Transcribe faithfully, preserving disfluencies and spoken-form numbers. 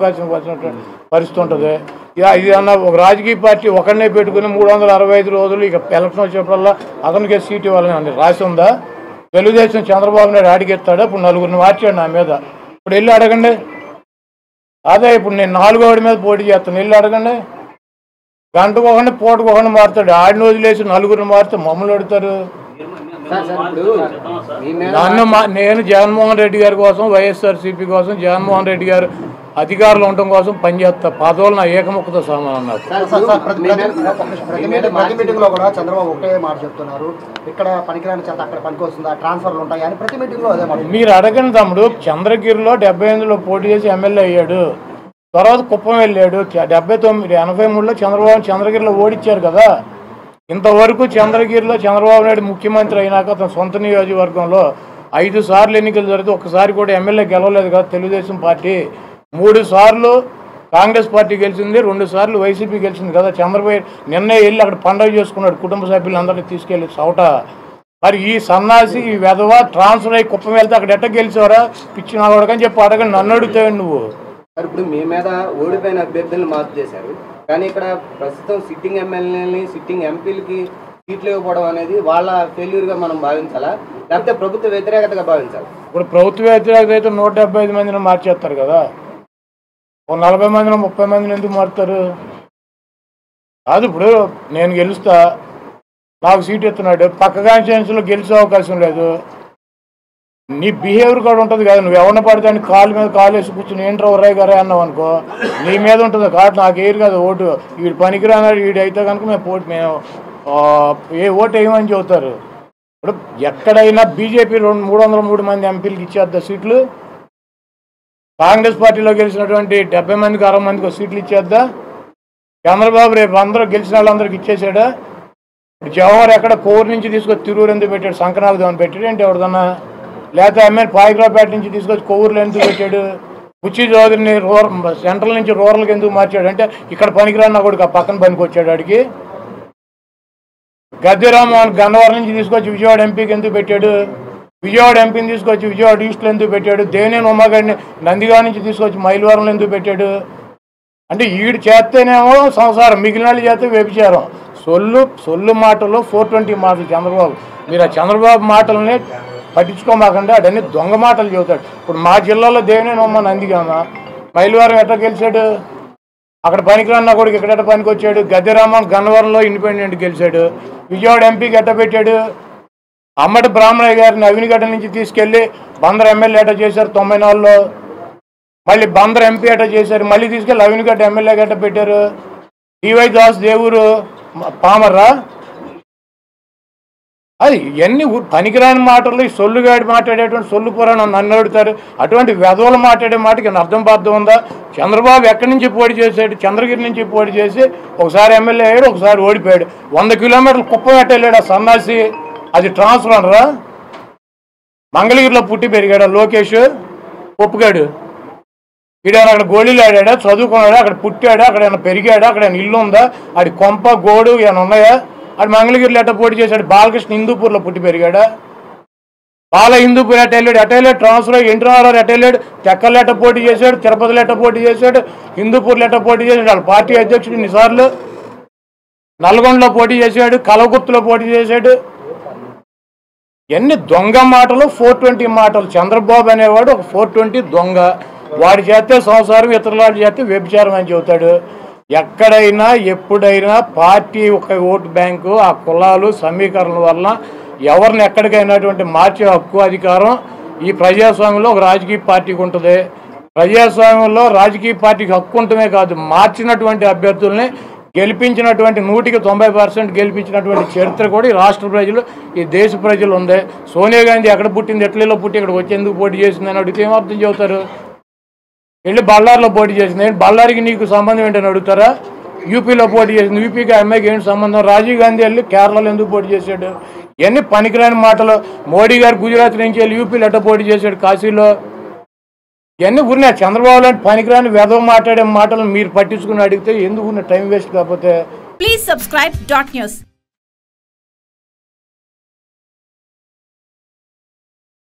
వచ్చినటువంటి పరిస్థితి ఉంటుంది. ఇది అన్న ఒక రాజకీయ పార్టీ ఒకరినే పెట్టుకుని మూడు వందల అరవై ఐదు రోజులు ఇక ఎలక్షన్ వచ్చినప్పుడల్లా అతనికే సీట్ ఇవ్వాలని రాసి ఉందా? తెలుగుదేశం చంద్రబాబు నాయుడు అడిగెత్తాడు, ఇప్పుడు నలుగురిని మార్చాడు నా మీద. ఇప్పుడు వెళ్ళి అడగండి. అదే ఇప్పుడు నేను నాలుగో వాడి మీద పోటీ చేస్తాను, వెళ్ళి అడగండి. గంటకు ఒకటి పూటకు ఒకటి మారుతాడు. ఆడిని వదిలేసి నలుగురిని మారితే మమ్మల్ని అడుగుతారు. నన్ను మా నేను జగన్మోహన్ రెడ్డి గారి కోసం, వైఎస్ఆర్సీపీ కోసం, జగన్మోహన్ రెడ్డి గారు అధికారులు ఉండటం కోసం పనిచేస్తా. పదవులు నా ఏకముఖతో సమానం. నాకు ప్రతి మీటింగ్ లో కూడా చంద్రబాబు ఒకటే మాట చెప్తున్నారు, ఇక్కడ పనికిరాని చేత అక్కడ పనికి వస్తుందా, ట్రాన్స్ఫర్లు ఉంటాయి అని ప్రతి మీటింగ్ లో అదే మాట. మీరు అడగండి తమ్ముడు. చంద్రగిరిలో డెబ్బై ఎనిమిదిలో పోటీ చేసి ఎమ్మెల్యే అయ్యాడు, తర్వాత కుప్పం వెళ్ళాడు. డెబ్బై తొమ్మిది ఎనభై మూడులో చంద్రబాబు చంద్రగిరిలో ఓడించారు కదా. ఇంతవరకు చంద్రగిరిలో చంద్రబాబు నాయుడు ముఖ్యమంత్రి అయినాక అతని సొంత నియోజకవర్గంలో ఐదు సార్లు ఎన్నికలు జరిగితే ఒక్కసారి కూడా ఎమ్మెల్యే గెలవలేదు కదా తెలుగుదేశం పార్టీ. మూడు సార్లు కాంగ్రెస్ పార్టీ గెలిచింది, రెండు సార్లు వైసీపీ గెలిచింది కదా. చంద్రబాబు నిన్నే వెళ్ళి అక్కడ పండుగ చేసుకున్నాడు కుటుంబ సభ్యులందరినీ తీసుకెళ్ళి చౌట. మరి ఈ సన్నాసి ఈ వెధవ ట్రాన్స్ఫర్ అయ్యి కుప్పం వెళ్తే అక్కడ ఎట్ట గెలిచావరా పిచ్చి నాగోడకని చెప్పి అడగండి. నన్ను అడుగుతావు నువ్వు. ఇప్పుడు మీ మీద ఓడిపోయిన అభ్యర్థులను మార్పు చేశారు, కానీ ఇక్కడ ప్రస్తుతం సిట్టింగ్ ఎమ్మెల్యేలని సిట్టింగ్ ఎంపీలకి సీట్లు ఇవ్వకపోవడం అనేది వాళ్ళ ఫెయిల్యూర్గా మనం భావించాలా, లేకపోతే ప్రభుత్వ వ్యతిరేకతగా భావించాలి? ఇప్పుడు ప్రభుత్వ వ్యతిరేకత అయితే నూట డెబ్బై ఐదు మందిని మార్చేస్తారు కదా. ఒక నలభై మందిని ముప్పై మందిని ఎందుకు మారుతారు? కాదు, ఇప్పుడు నేను గెలుస్తా, నాకు సీట్ ఎత్తున్నాడు, పక్క కాన్స్టిట్యున్సీలో గెలిచే అవకాశం లేదు. నీ బిహేవియర్ కూడా ఉంటుంది కదా. నువ్వు ఎవరిని పడితే అని కాలు మీద కాలు వేసి కూర్చుని ఏంట్రా ఉర్రాయి గారే అన్నావు అనుకో, నీ మీద ఉంటుంది. కాబట్టి నాకు ఏరు కదా ఓటు. వీడు పనికిరానాడు, వీడు అయితే కనుక మేము పోటీ మేము ఏ ఓటు వేయమని చెబుతారు. ఇప్పుడు ఎక్కడైనా బీజేపీ రెండు మూడు వందల మూడు మంది ఎంపీలకు ఇచ్చేద్దా సీట్లు? కాంగ్రెస్ పార్టీలో గెలిచినటువంటి డెబ్బై మందికి అరవై మందికి సీట్లు ఇచ్చేద్దా? చంద్రబాబు రేపు అందరూ గెలిచిన వాళ్ళందరికీ ఇచ్చేసాడా? ఇప్పుడు జవహర్ ఎక్కడ కోరు నుంచి తీసుకొచ్చి తిరువురు ఎందుకు పెట్టాడు? సంకనాథం అని పెట్టాడు ఏంటి ఎవరిదన్నా? లేకపోతే ఎమ్మెల్యే పాయిగ్రాపేట నుంచి తీసుకొచ్చి కొవ్వూరులో ఎందుకు పెట్టాడు? బుచ్చి చౌదరిని రూరల్ సెంట్రల్ నుంచి రూరల్కి ఎందుకు మార్చాడు అంటే ఇక్కడ పనికిరాన్న కొడుకు ఆ పక్కన పనికి వచ్చాడు. అడిగి గద్దె రామ్మోహన్ గన్నవరం నుంచి తీసుకొచ్చి విజయవాడ ఎంపీకి ఎందుకు పెట్టాడు? విజయవాడ ఎంపీని తీసుకొచ్చి విజయవాడ ఈస్ట్లో ఎందుకు పెట్టాడు? దేవినేని ఉమాగాడిని నందిగా నుంచి తీసుకొచ్చి మైలవరంలో ఎందుకు పెట్టాడు? అంటే ఈడు చేస్తేనేమో సంసారం, మిగిలిన వాళ్ళు చేస్తే వ్యభిచారం. సొల్లు సొల్లు మాటలు ఫోర్ ట్వంటీ మాటలు చంద్రబాబు. మీరు ఆ చంద్రబాబు మాటలని పట్టించుకోమాకండి, అడన్నీ దొంగ మాటలు చెబుతాడు. ఇప్పుడు మా జిల్లాలో దేవినేని ఉమ్మ నందిగామ, మైలవరం ఎట్లా గెలిచాడు? అక్కడ పనికిరాన్న కొడుకు ఎక్కడెట్ట పనికి వచ్చాడు? గద్దె రామ్మోహన్ గన్నవరంలో ఇండిపెండెంట్ గెలిచాడు. విజయవాడ ఎంపీకి ఎట్ట పెట్టాడు? అమ్మటి బ్రాహ్మణయ్య గారిని అవినిగడ్డ నుంచి తీసుకెళ్ళి బందర్ ఎమ్మెల్యే ఎట్ట చేశారు తొంభై నాలుగులో, మళ్ళీ బందర్ ఎంపీ ఎట్ట చేశారు, మళ్ళీ తీసుకెళ్ళి అవినిగడ్డ ఎమ్మెల్యే గట్ట పెట్టారు. డివై దాస్ దేవురు పామర్రా? అది ఇవన్నీ పనికిరాని మాటలు. సొల్లుగాడి మాట్లాడేటువంటి సొల్లు పురాణం నన్ను అడుగుతారు. అటువంటి వెధవలు మాట్లాడే మాటకి అర్థం బాధ్యం ఉందా? చంద్రబాబు ఎక్కడి నుంచి పోటీ చేశాడు? చంద్రగిరి నుంచి పోటీ చేసి ఒకసారి ఎమ్మెల్యే అయ్యాడు, ఒకసారి ఓడిపోయాడు. వంద కిలోమీటర్లు కుప్పం ఎట్టెళ్ళాడు ఆ సన్నాసి. అది ట్రాన్స్ఫర్ రా? మంగళగిరిలో పుట్టి పెరిగాడా లోకేష్? ఒప్పుగాడు. వీడైనా అక్కడ గోళీలు ఆడాడా? చదువుకున్నాడా? అక్కడ పుట్టాడా? అక్కడ ఏమైనా పెరిగాడా? అక్కడ ఏమైనా ఇల్లు ఉందా? ఆడి కొంప గోడు ఏమైనా ఉన్నాయా? అది మంగళగిరిలో ఎట్ట పోటీ చేశాడు? బాలకృష్ణ హిందూపూర్లో పుట్టి పెరిగాడా? బాల హిందూపూర్ ఎట్ట వెళ్ళాడు? ఎట్ట వెళ్ళాడు? ట్రాన్స్ఫర్ అయ్యి ఎన్టీ రామారావు ఎట్ట వెళ్ళాడు? తెక్కల్లో ఎట్ట పోటీ చేశాడు? తిరుపతిలో ఎట్ట పోటీ చేశాడు? హిందూపూర్లో ఎట్ట పోటీ చేశాడు? వాళ్ళ పార్టీ అధ్యక్షుడు ఇన్నిసార్లు. నల్గొండలో పోటీ చేశాడు, కలవకుర్తిలో పోటీ చేశాడు. ఎన్ని దొంగ మాటలు, ఫోర్ ట్వంటీ మాటలు. చంద్రబాబు అనేవాడు ఒక ఫోర్ ట్వంటీ దొంగ. వాడి చేస్తే సంసారం, ఇతరుల చేస్తే వ్యభిచారం అని చెబుతాడు. ఎక్కడైనా ఎప్పుడైనా పార్టీ ఒక ఓటు బ్యాంకు, ఆ కులాలు సమీకరణ వల్ల ఎవరిని ఎక్కడికైనాటువంటి మార్చే హక్కు అధికారం ఈ ప్రజాస్వామ్యంలో ఒక రాజకీయ పార్టీకి ఉంటుంది. ప్రజాస్వామ్యంలో రాజకీయ పార్టీకి హక్కు ఉంటమే కాదు, మార్చినటువంటి అభ్యర్థుల్ని గెలిపించినటువంటి నూటికి తొంభై పర్సెంట్ గెలిపించినటువంటి చరిత్ర కూడా ఈ రాష్ట్ర ప్రజలు, ఈ దేశ ప్రజలు ఉంది. సోనియా గాంధీ ఎక్కడ పుట్టింది, ఎట్లలో పుట్టి ఇక్కడికి వచ్చి ఎందుకు పోటీ చేసిందని అడిగితే ఏమర్థం చెబుతారు? వెళ్ళి బళ్ళారిలో పోటీ చేసింది, బళ్ళారికి నీకు సంబంధం ఏంటని అడుగుతారా? యూపీలో పోటీ చేసింది, యూపీకి అమ్మాయికి ఏంటి సంబంధం? రాజీవ్ గాంధీ వెళ్ళి కేరళలో ఎందుకు పోటీ చేశాడు? ఇవన్నీ పనికిరాని మాటలు. మోడీ గారు గుజరాత్ నుంచి వెళ్ళి యూపీలో ఎట్ట పోటీ చేశాడు కాశీలో? ఇవన్నీ ఉన్నాయి. చంద్రబాబు లాంటి పనికిరాని వెధవ మాట్లాడే మాటలు మీరు పట్టించుకుని అడిగితే ఎందుకు టైం వేస్ట్ కాకపోతే. Please subscribe dot news.